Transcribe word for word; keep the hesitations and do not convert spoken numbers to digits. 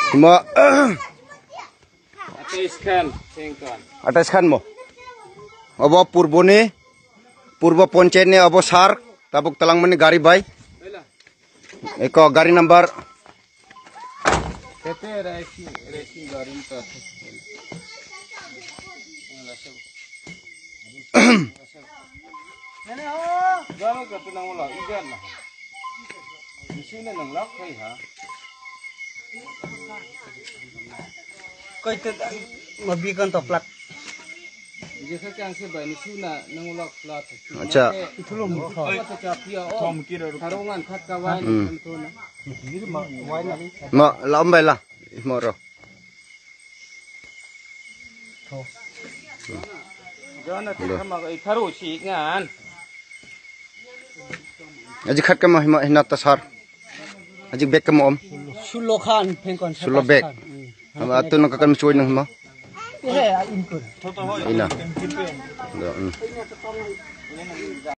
Mo ataskan sengkan. ataskan mo. Abo purbone purba panchayat ne abo sar tabuk tulangna gari bai. Eko gari number Tete racing racing gari ta. Nene ho. Garo ka tunang wala igan na. Misina nang lak kai ha. Kau itu mabikan toplat. Jika kang se bai misina nang lak plat. Acha. Itu loh. Tom kira karungan khat kawan tentu na. Ma lambai la. Mo ro. Jangan kita makai karu sih kan. Aji khat kam hima hina tasar. Aji bek kam om. Sulokan pengkon. Sulo bek. Ama atu nak kan cuy nang hima. Eh, input. Ina.